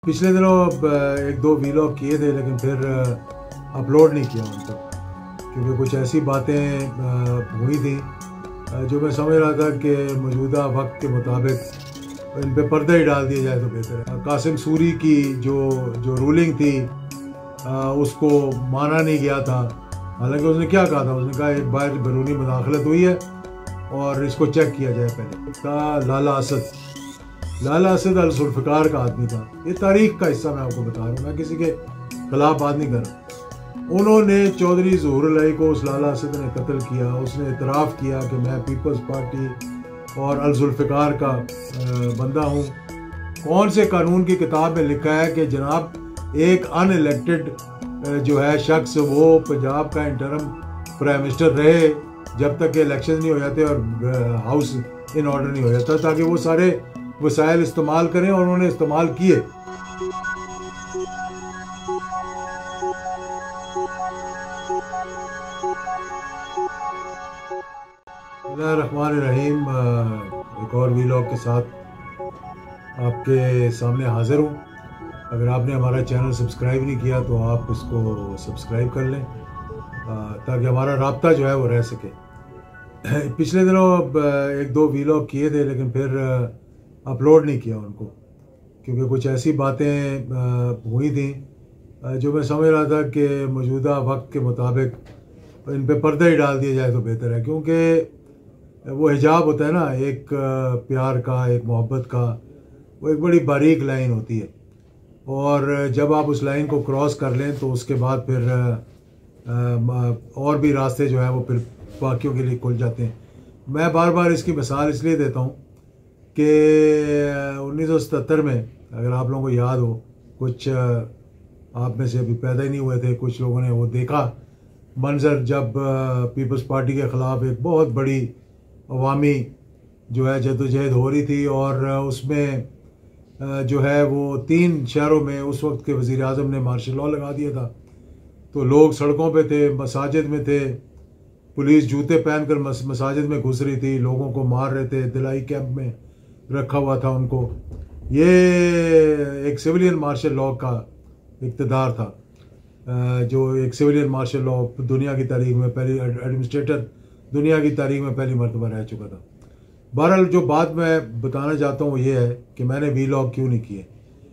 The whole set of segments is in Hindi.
पिछले दिनों एक दो वीलॉग किए थे, लेकिन फिर अपलोड नहीं किया उनको, क्योंकि कुछ ऐसी बातें हुई थी जो मैं समझ रहा था कि मौजूदा वक्त के मुताबिक इन पे पर्दा ही डाल दिया जाए तो बेहतर है। कासिम सूरी की जो रूलिंग थी उसको माना नहीं गया था। हालांकि उसने क्या कहा था, उसने कहा एक बार बैरूनी मुदाखलत हुई है और इसको चेक किया जाए पहले। का लाला असद अल जुल्फ़िकार का आदमी था। ये तारीख का हिस्सा मैं आपको बता रहा हूँ, मैं किसी के खिलाफ बात नहीं कर रहा। उन्होंने चौधरी ज़हूर अलाई को उस लाला असद ने कत्ल किया। उसने इतराफ़ किया कि मैं पीपल्स पार्टी और अल जुल्फ़िकार का बंदा हूँ। कौन से कानून की किताब में लिखा है कि जनाब एक अनइलेक्टेड जो है शख्स वो पंजाब का इंटरम प्राइम मिनिस्टर रहे जब तक के इलेक्शन नहीं हो जाते और हाउस इन ऑर्डर नहीं हो जाता, ताकि वो सारे वसाइल इस्तेमाल करें, और उन्होंने इस्तेमाल किए। रहमान, एक और वीलॉग के साथ आपके सामने हाजिर हूँ। अगर आपने हमारा चैनल सब्सक्राइब नहीं किया तो आप इसको सब्सक्राइब कर लें ताकि हमारा राब्ता जो है वो रह सके। पिछले दिनों एक दो वीलॉग किए थे, लेकिन फिर अपलोड नहीं किया उनको, क्योंकि कुछ ऐसी बातें हुई थी जो मैं समझ रहा था कि मौजूदा वक्त के मुताबिक इन पे पर्दा ही डाल दिया जाए तो बेहतर है। क्योंकि वो हिजाब होता है ना, एक प्यार का, एक मोहब्बत का, वो एक बड़ी बारीक लाइन होती है, और जब आप उस लाइन को क्रॉस कर लें तो उसके बाद फिर और भी रास्ते जो है वो फिर बाकियों के लिए खुल जाते हैं। मैं बार बार इसकी मिसाल इसलिए देता हूँ कि 1977 में, अगर आप लोगों को याद हो, कुछ आप में से अभी पैदा ही नहीं हुए थे, कुछ लोगों ने वो देखा मंजर जब पीपल्स पार्टी के ख़िलाफ़ एक बहुत बड़ी अवामी जो है जद्दोजहद हो रही थी, और उसमें जो है वो 3 शहरों में उस वक्त के वज़ीर आज़म ने मार्शल लॉ लगा दिया था। तो लोग सड़कों पे थे, मसाजिद में थे, पुलिस जूते पहनकर मसाजिद में घुस रही थी, लोगों को मार रहे थे, दिलाई कैंप में रखा हुआ था उनको। ये एक सिविलियन मार्शल लॉ का इक़्तिदार था, जो एक सिविलियन मार्शल लॉ दुनिया की तारीख में पहली एडमिनिस्ट्रेटर दुनिया की तारीख में पहली मरतबा रह चुका था। बहरहाल जो बात मैं बताना चाहता हूँ ये है कि मैंने वीलॉग क्यों नहीं किए।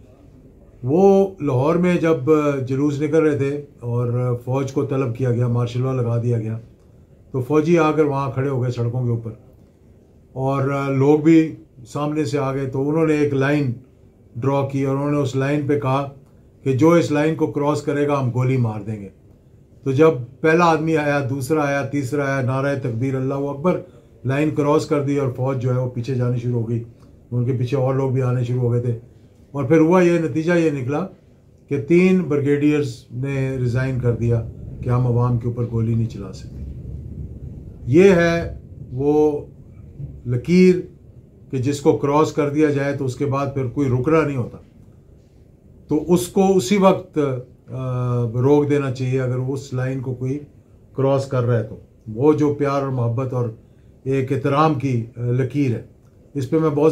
वो लाहौर में जब जुलूस निकल रहे थे और फ़ौज को तलब किया गया, मार्शल लॉ लगा दिया गया, तो फ़ौजी आकर वहाँ खड़े हो गए सड़कों के ऊपर, और लोग भी सामने से आ गए। तो उन्होंने एक लाइन ड्रॉ की और उन्होंने उस लाइन पे कहा कि जो इस लाइन को क्रॉस करेगा हम गोली मार देंगे। तो जब पहला आदमी आया, दूसरा आया, तीसरा आया, नारा तकबीर अल्लाहु अकबर, लाइन क्रॉस कर दी और फ़ौज जो है वो पीछे जानी शुरू हो गई। उनके पीछे और लोग भी आने शुरू हो गए थे, और फिर हुआ ये, नतीजा ये निकला कि 3 ब्रिगेडियर्स ने रिज़ाइन कर दिया कि हम आवाम के ऊपर गोली नहीं चला सकते। ये है वो लकीर कि जिसको क्रॉस कर दिया जाए तो उसके बाद फिर कोई रुकना नहीं होता, तो उसको उसी वक्त रोक देना चाहिए अगर उस लाइन को कोई क्रॉस कर रहा है। तो वो जो प्यार और मोहब्बत और एक एहतराम की लकीर है, इस पे मैं बहुत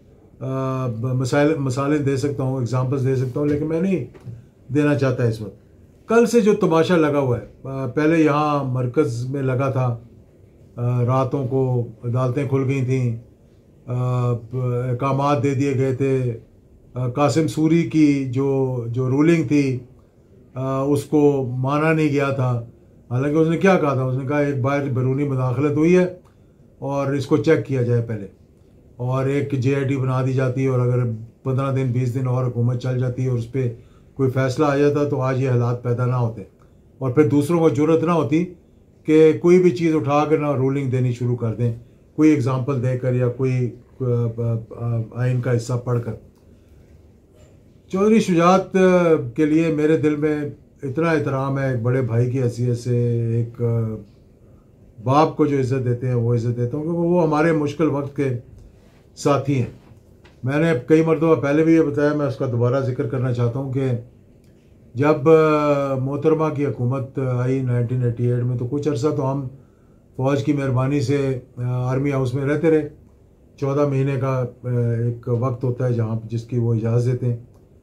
से मिसालें दे सकता हूँ, एग्जांपल्स दे सकता हूँ, लेकिन मैं नहीं देना चाहता इस वक्त। कल से जो तमाशा लगा हुआ है, पहले यहाँ मरकज़ में लगा था, रातों को अदालतें खुल गई थी, अहकामात दे दिए गए थे। कासिम सूरी की जो रूलिंग थी उसको माना नहीं गया था। हालांकि उसने क्या कहा था, उसने कहा एक बार बैरूनी मुदाखलत हुई है और इसको चेक किया जाए पहले, और एक JIT बना दी जाती है, और अगर 15 दिन 20 दिन और हुकूमत चल जाती है और उस पर कोई फ़ैसला आ जाता तो आज ये हालात पैदा ना होते, और फिर दूसरों को ज़रूरत ना होती कि कोई भी चीज़ उठा कर ना रूलिंग देनी शुरू कर दें, कोई एग्ज़ाम्पल देकर या कोई आइन का हिस्सा पढ़कर। चौधरी शुजात के लिए मेरे दिल में इतना एहतराम है, एक बड़े भाई की हैसियत से, एक बाप को जो इज़्ज़त देते हैं वो इज़्ज़त देता हूँ, क्योंकि वो हमारे मुश्किल वक्त के साथी हैं। मैंने कई मरतबा पहले भी ये बताया, मैं उसका दोबारा जिक्र करना चाहता हूँ कि जब मोहतरमा की हुकूमत आई 1988 में, तो कुछ अर्सा तो हम फ़ौज की मेहरबानी से आर्मी हाउस में रहते रहे। 14 महीने का एक वक्त होता है जहाँ जिसकी वो इजाज़त देते हैं।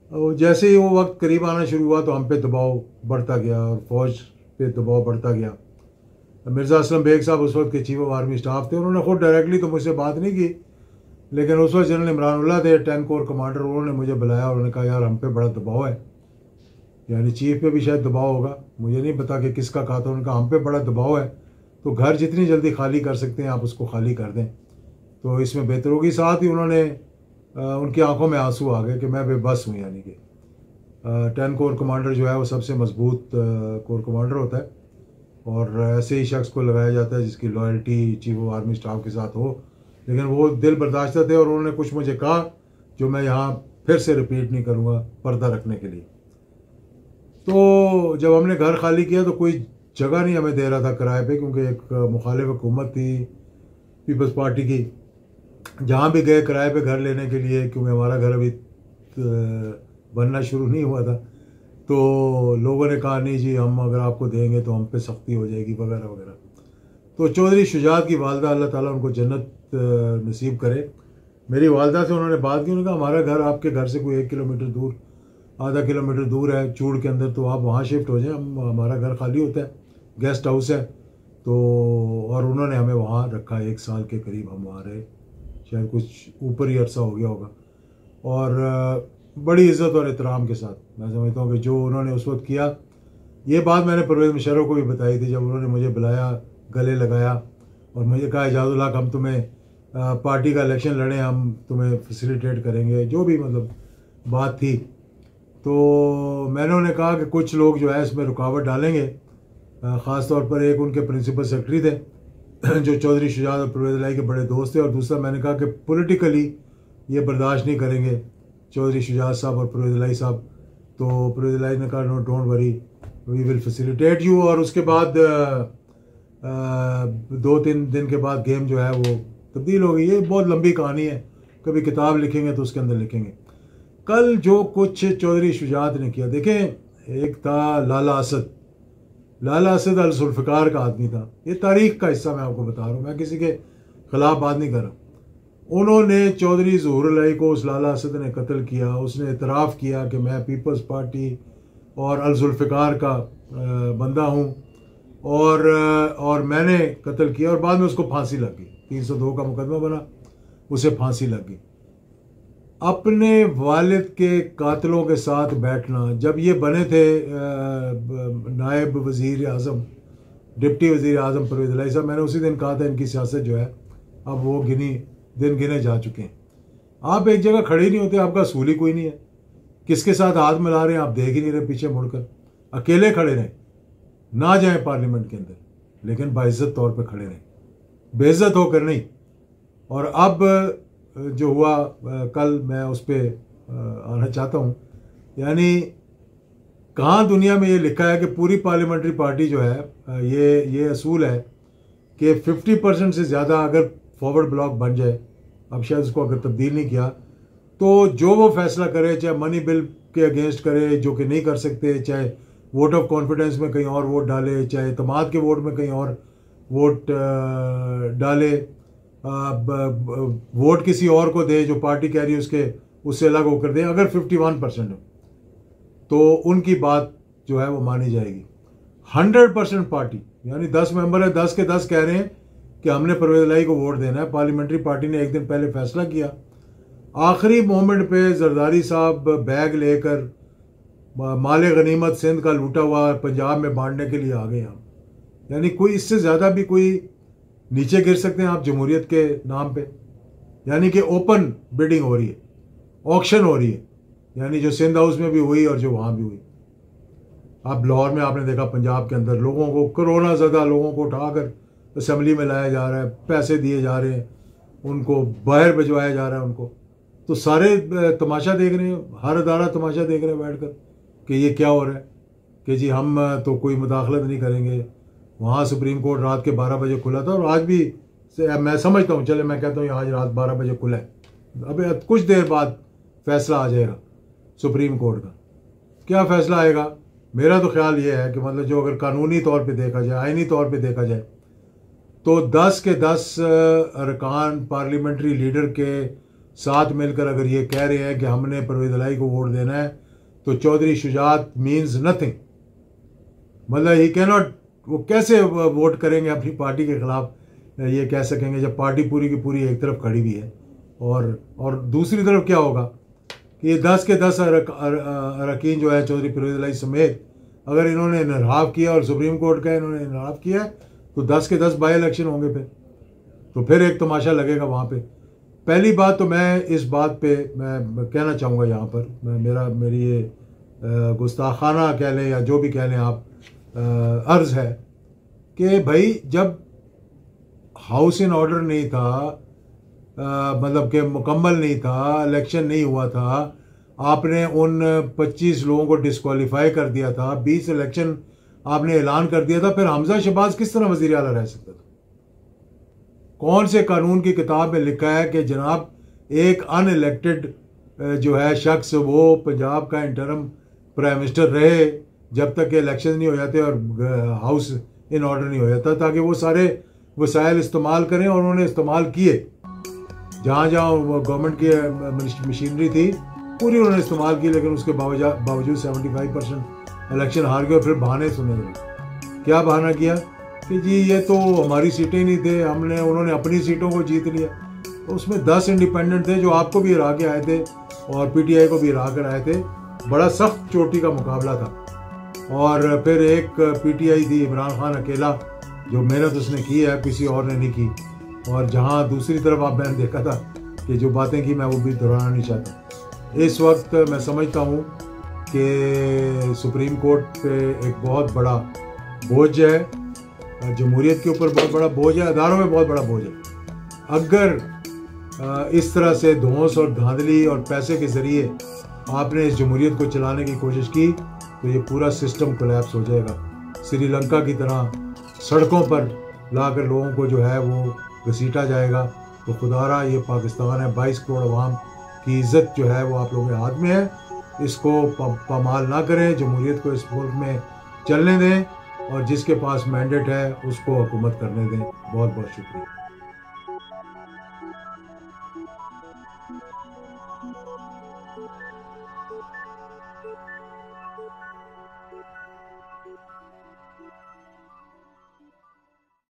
और जैसे ही वो वक्त करीब आना शुरू हुआ तो हम पे दबाव बढ़ता गया और फौज पे दबाव बढ़ता गया। मिर्ज़ा असलम बेग साहब उस वक्त के चीफ ऑफ आर्मी स्टाफ थे। उन्होंने खुद डायरेक्टली तो मुझसे बात नहीं की, लेकिन उस वक्त जनरल इमरान थे 10 कोर कमांडर। उन्होंने मुझे बुलाया और उन्होंने कहा यार हम पे बड़ा दबाव है, यानी चीफ पे भी शायद दबाव होगा, मुझे नहीं पता कि किसका कहा था। उनका हम पे बड़ा दबाव है, तो घर जितनी जल्दी खाली कर सकते हैं आप उसको खाली कर दें तो इसमें बेहतर होगी। साथ ही उन्होंने उनकी आंखों में आंसू आ गए कि मैं बेबस हूँ। यानी कि 10 कोर कमांडर जो है वो सबसे मजबूत कोर कमांडर होता है और ऐसे ही शख्स को लगाया जाता है जिसकी loyalty chief of army staff के साथ हो। लेकिन वो दिल बर्दाश्त थे और उन्होंने कुछ मुझे कहा जो मैं यहाँ फिर से रिपीट नहीं करूँगा पर्दा रखने के लिए। तो जब हमने घर खाली किया तो कोई जगह नहीं हमें दे रहा था किराए पे, क्योंकि एक मुखालिफ हुकूमत थी पीपल्स पार्टी की। जहाँ भी गए किराए पे घर लेने के लिए, क्योंकि हमारा घर अभी बनना शुरू नहीं हुआ था, तो लोगों ने कहा नहीं जी हम अगर आपको देंगे तो हम पे सख्ती हो जाएगी वगैरह वगैरह। तो चौधरी शुजात की वालदा, अल्लाह ताला उनको जन्नत नसीब करे, मेरी वालदा से उन्होंने बात की। उन्होंने कहा हमारा घर आपके घर से कोई 1 किलोमीटर दूर, आधा किलोमीटर दूर है चूड़ के अंदर, तो आप वहाँ शिफ्ट हो जाएं, हमारा घर खाली होता है, गेस्ट हाउस है। तो और उन्होंने हमें वहाँ रखा, 1 साल के करीब हम वहाँ रहे, शायद कुछ ऊपर ही अरसा हो गया होगा। और बड़ी इज़्ज़त और एहतराम के साथ मैं समझता हूँ कि जो उन्होंने उस वक्त किया, ये बात मैंने परवेज़ मुशर्रफ को भी बताई थी जब उन्होंने मुझे बुलाया, गले लगाया और मुझे कहा एजाज़ुल हक हम तुम्हें पार्टी का इलेक्शन लड़ें, हम तुम्हें फैसिलिटेट करेंगे, जो भी मतलब बात थी। तो मैंने उन्हें कहा कि कुछ लोग जो है इसमें रुकावट डालेंगे, ख़ास तौर पर एक उनके प्रिंसिपल सेक्रेटरी थे जो चौधरी शुजात और परवेज़ इलाही के बड़े दोस्त थे, और दूसरा मैंने कहा कि पॉलिटिकली ये बर्दाश्त नहीं करेंगे चौधरी शुजात साहब और परवेज़ इलाही साहब। तो परवेज़ इलाही ने कहा no don't worry we will facilitate you. और उसके बाद 2-3 दिन के बाद गेम जो है वो तब्दील हो गई। ये बहुत लंबी कहानी है, कभी किताब लिखेंगे तो उसके अंदर लिखेंगे। कल जो कुछ चौधरी शुजात ने किया, देखें एक था लाला असद, लाला असद अल जुल्फ़िकार का आदमी था, ये तारीख का हिस्सा मैं आपको बता रहा हूँ, मैं किसी के ख़िलाफ़ बात नहीं कर रहा। उन्होंने चौधरी ज़हूर इलाही को उस लाला असद ने कत्ल किया। उसने इतराफ़ किया कि मैं पीपल्स पार्टी और अल जुल्फ़िकार का बंदा हूँ और मैंने कत्ल किया, और बाद में उसको फांसी लग गई, 302 का मुकदमा बना, उसे फांसी लग गई। अपने वालिद के कातलों के साथ बैठना, जब ये बने थे नायब वज़ीर आज़म, डिप्टी वज़ीर आज़म परवेज़ इलाही साहब, मैंने उसी दिन कहा था इनकी सियासत जो है अब वो दिन गिने जा चुके हैं। आप एक जगह खड़े नहीं होते, आपका असूल ही कोई नहीं है, किसके साथ हाथ मिला रहे हैं आप देख ही नहीं रहे, पीछे मुड़कर अकेले खड़े रहें, ना जाएं पार्लियामेंट के अंदर, लेकिन बाइज्जत तौर पे खड़े रहें, बेइज्जत होकर नहीं। और अब जो हुआ कल मैं उस पर आना चाहता हूँ, यानी कहाँ दुनिया में ये लिखा है कि पूरी पार्लियामेंट्री पार्टी जो है ये असूल है कि 50% से ज़्यादा अगर फॉरवर्ड ब्लॉक बन जाए, अब शायद उसको अगर तब्दील नहीं किया, तो जो वो फैसला करे, चाहे मनी बिल के अगेंस्ट करे जो कि नहीं कर सकते, चाहे वोट ऑफ कॉन्फिडेंस में कहीं और वोट डाले, चाहे तमाद के वोट में कहीं और वोट डाले, वोट किसी और को दे जो पार्टी कह रही है उससे अलग होकर दे, अगर 51% हो तो उनकी बात जो है वो मानी जाएगी। 100% पार्टी, यानी 10 मेंबर है, 10 के 10 कह रहे हैं कि हमने परवेज़ इलाही को वोट देना है। पार्लियामेंट्री पार्टी ने एक दिन पहले फैसला किया, आखिरी मोमेंट पे जरदारी साहब बैग लेकर माले गनीमत सिंध का लूटा हुआ पंजाब में बांटने के लिए आ गए हम। यानी कोई इससे ज़्यादा भी कोई नीचे गिर सकते हैं आप जमहूरियत के नाम पे? यानी कि ओपन बिडिंग हो रही है, ऑक्शन हो रही है, यानी जो सिंध हाउस में भी हुई और जो वहाँ भी हुई। अब लाहौर में आपने देखा पंजाब के अंदर लोगों को, कोरोना ज़्यादा लोगों को उठाकर असेंबली में लाया जा रहा है, पैसे दिए जा रहे हैं, उनको बाहर भिजवाया जा रहा है उनको। तो सारे तमाशा देख रहे हैं, हर अदारा तमाशा देख रहे हैं बैठ कर कि ये क्या हो रहा है, कि जी हम तो कोई मुदाखलत नहीं करेंगे। वहाँ सुप्रीम कोर्ट रात के 12 बजे खुला था, और आज भी मैं समझता हूँ, चले मैं कहता हूँ आज रात 12 बजे खुला है, अबे कुछ देर बाद फैसला आ जाएगा सुप्रीम कोर्ट का। क्या फैसला आएगा? मेरा तो ख्याल ये है कि मतलब जो अगर कानूनी तौर पे देखा जाए, आइनी तौर पे देखा जाए, तो 10 के 10 अरकान पार्लियामेंट्री लीडर के साथ मिलकर अगर ये कह रहे हैं कि हमने परवेज़ इलाही को वोट देना है, तो चौधरी शुजात मीन्स नथिंग। मतलब ही कैनॉट, वो कैसे वोट करेंगे अपनी पार्टी के खिलाफ, ये कह सकेंगे जब पार्टी पूरी की पूरी एक तरफ खड़ी हुई है। और दूसरी तरफ क्या होगा कि ये 10 के 10 अरकान जो है चौधरी परवेज़ इलाही समेत, अगर इन्होंने इनहराफ किया और सुप्रीम कोर्ट का इन्होंने इनहराफ किया तो 10 के 10 बाई इलेक्शन होंगे फिर एक तमाशा लगेगा वहाँ पे। पहली बात तो मैं इस बात पे मैं कहना चाहूँगा यहाँ पर, मेरी ये गुस्ताखाना कह लें या जो भी कह लें आप, अर्ज़ है कि भाई जब हाउस इन ऑर्डर नहीं था, मतलब कि मुकम्मल नहीं था, इलेक्शन नहीं हुआ था, आपने उन 25 लोगों को डिस्क्वालीफाई कर दिया था, 20 इलेक्शन आपने ऐलान कर दिया था, फिर हमजा शहबाज किस तरह वज़ीर आला रह सकता था? कौन से कानून की किताब में लिखा है कि जनाब एक अनइलेक्टेड जो है शख्स वो पंजाब का इंटरम प्राइम मिनिस्टर रहे जब तक के इलेक्शन नहीं हो जाते और हाउस इन ऑर्डर नहीं हो जाता, ताकि वो सारे वसाइल इस्तेमाल करें, और उन्होंने इस्तेमाल किए। जहाँ जहाँ गवर्नमेंट की मशीनरी थी पूरी उन्होंने इस्तेमाल की, लेकिन उसके बावजूद 75% इलेक्शन हार गए। और फिर बहाने सुने गए। क्या बहाना किया कि जी ये तो हमारी सीटें नहीं थे, उन्होंने अपनी सीटों को जीत लिया। तो उसमें 10 इंडिपेंडेंट थे जो आपको भी हरा के आए थे और पीटीआई को भी हरा कर आए थे। बड़ा सख्त चोटी का मुकाबला था। और फिर एक पीटीआई थी, इमरान खान अकेला, जो मेहनत उसने की है, किसी और ने नहीं की। और जहाँ दूसरी तरफ मैंने देखा था कि जो बातें की मैं वो भी दोहराना नहीं चाहता। इस वक्त मैं समझता हूँ कि सुप्रीम कोर्ट पे एक बहुत बड़ा बोझ है, जमहूरियत के ऊपर बहुत बड़ा बोझ है, अदारों में बहुत बड़ा बोझ है। अगर इस तरह से धौंस और धांधली और पैसे के ज़रिए आपने इस जमहूरियत को चलाने की कोशिश की तो ये पूरा सिस्टम कोलैप्स हो जाएगा। श्रीलंका की तरह सड़कों पर लाकर लोगों को जो है वो घसीटा जाएगा। तो खुदारा ये पाकिस्तान है, 22 करोड़ अवाम की इज़्ज़त जो है वो आप लोगों के हाथ में है। इसको पामाल ना करें, जमहूरियत को इस मुल्क में चलने दें और जिसके पास मैंडेट है उसको हुकूमत करने दें। बहुत बहुत शुक्रिया।